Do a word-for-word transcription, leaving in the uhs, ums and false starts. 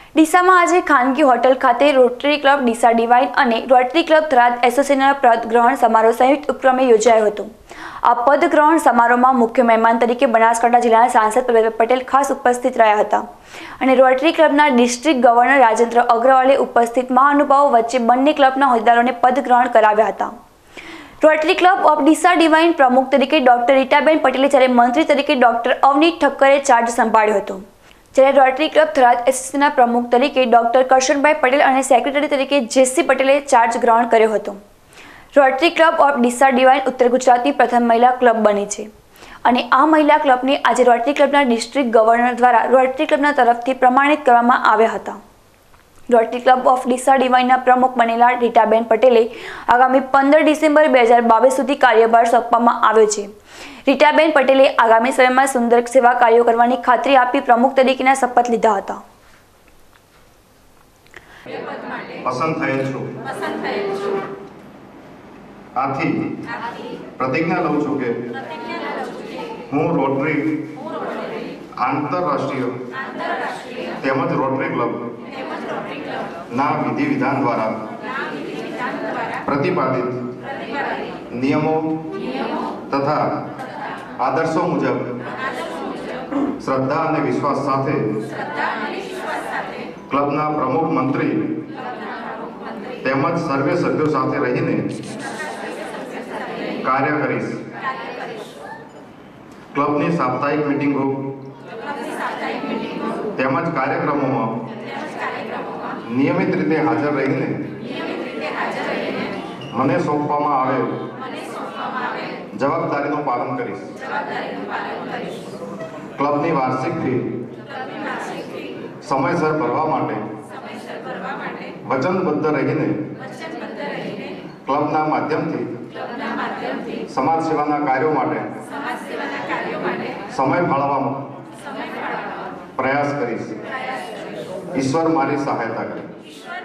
ડીસામાં આજે ખાનગી હોટલ ખાતે રોટરી ક્લબ ડીસા ડિવાઇન અને રોટરી ક્લબ થરાદ એસોસિએશનના પદગ્રહણ સમારોહ સંયુક્ત ઉપક્રમે યોજાયો હતો। આ પદગ્રહણ સમારોહમાં મુખ્ય મહેમાન તરીકે બનાસકાંઠા જિલ્લાના સાંસદ પ્રવીર પટેલ ખાસ ઉપસ્થિત રહ્યા હતા અને રોટરી ક્લબના ડિસ્ટ્રિક્ટ ગવર્નર રાજેન્દ્ર અગ્રવાલે ઉપસ્થિત મહાનુભાવો વચ્ચે બંને ક્લબના હોદ્દેદારોને પદગ્રહણ કરાવ્યા હતા। Rotary club of Deesa divine પ્રમુખ તરીકે ડોક્ટર રીટાબેન પટેલે જ્યારે મંત્રી તરીકે ડોક્ટર અવનીત ઠક્કરે ચાર્જ સંભાળ્યો હતો, જ્યારે રોટરી ક્લબ થરાદ એસોસિએશનના પ્રમુખ તરીકે ડોક્ટર કરશનભાઈ પટેલ અને સેક્રેટરી તરીકે જેસી પટેલે ચાર્જ ગ્રહણ કર્યો હતો। Rotary club of Deesa divine ઉત્તર ગુજરાતની પ્રથમ મહિલા ક્લબ બની છે અને આ મહિલા ક્લબને આજે રોટરી ક્લબના ડિસ્ટ્રિક્ટ ગવર્નર દ્વારા રોટરી ક્લબના તરફથી પ્રમાણિત કરવામાં આવ્યા હતા। રોટરી ક્લબ ઓફ ડીસા ડિવાઇનના પ્રમુખ બનેલા રીટાબેન પટેલે આગામી પંદર ડિસેમ્બર બે હજાર બાવીસ સુધી કાર્યભાર સોંપવામાં આવ્યો છે। રીટાબેન પટેલે આગામી સમયમાં સુંદર સેવા કાર્યો કરવાની ખાતરી આપી પ્રમુખ તરીકેના શપથ લીધા હતા। પસંદ થયેલ છું પસંદ થયેલ છું આથી પ્રતિજ્ઞા લઉં છું કે હું રોટરી આંતરરાષ્ટ્રીય તેમજ રોટરી ક્લબ ના વિધિ વિધાન દ્વારા પ્રતિપાદિત નિયમો તથા આદર્શો મુજબ શ્રદ્ધા અને વિશ્વાસ સાથે ક્લબના પ્રમુખ મંત્રી તેમજ સર્વે સભ્યો સાથે રહીને કાર્ય કરીશ। ક્લબની સાપ્તાહિક મીટિંગો તેમજ કાર્યક્રમોમાં નિયમિત રીતે હાજર રહીને મને સોંપવામાં આવેલ જવાબદારીનું પાલન કરીશ। ક્લબની વાર્ષિક ફી સમયસર ભરવા માટે વચનબદ્ધ રહીને ક્લબના માધ્યમથી સમાજ સેવાના કાર્યો માટે સમય ફાળવવા પ્રયાસ કરીશ। ઈશ્વર મારી સહાયતા કરે।